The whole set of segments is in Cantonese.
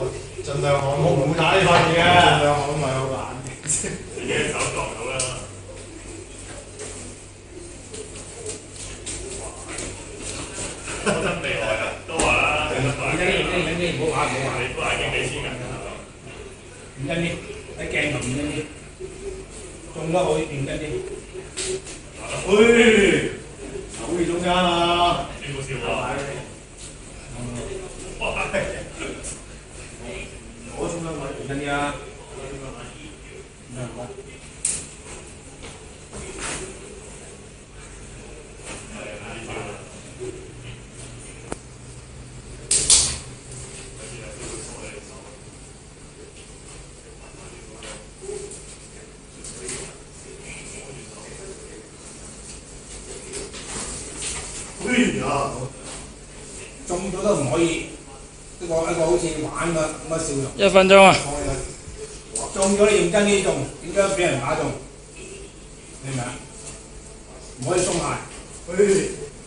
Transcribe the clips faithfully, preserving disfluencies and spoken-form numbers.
我盡量我我冇打呢塊嘢嘅， 盡量我唔係好懶嘅。 自己手撞到啦。我真厲害啊！都話啦， 認真啲，認真啲，唔好玩，唔好玩。 你都係經理先㗎， 認真啲，喺鏡頭認真啲，中得好認真啲。 喂，手語中間啊！ 你冇笑啊！哇！ 我中間位認真啲啊！ 哎呀！ 中咗都唔可以，一個一個好似玩嘅咁嘅笑容。 一分鐘啊！ 中咗你認真啲中，點解俾人打中？明唔明啊？唔可以鬆懈。 哎，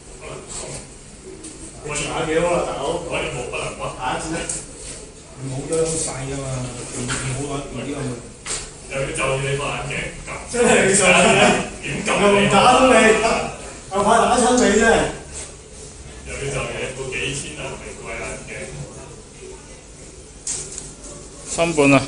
我打幾多啦，大佬？ 可以冇不能屈。 下一次咧， 冇咗好細啊嘛，唔好耐唔知咁。 又要就住你個眼鏡撳， 真係你上點又撳你？ 唔打到你，又怕打親你啫。 又要就住你部幾千啊名貴眼鏡。 三半啊！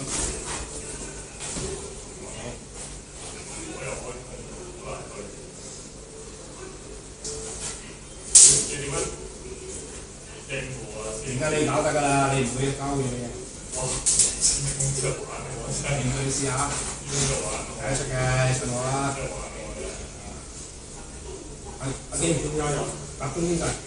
而家你搞得㗎啦，你唔會交嘢嘅。 哦，邊度玩我真係你試下， 邊度玩我？ 睇得出嘅，信我啦。 邊度玩我？ 阿阿堅，中間有，集中啲㗎。